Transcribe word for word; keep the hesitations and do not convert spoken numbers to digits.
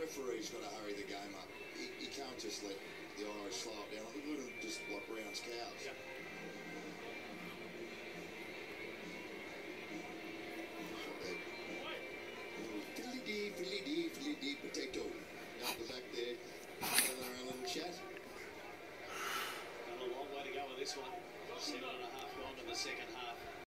referee's got to hurry the game up. He, he can't just let the Irish slow it down. Look at them just like Brown's cows. Yep. Fiddly-dee, fiddly-dee, fiddly-dee, potato. Up the back there, having their own little chat. Got a long way to go with this one. Seven and a half gone to the second half.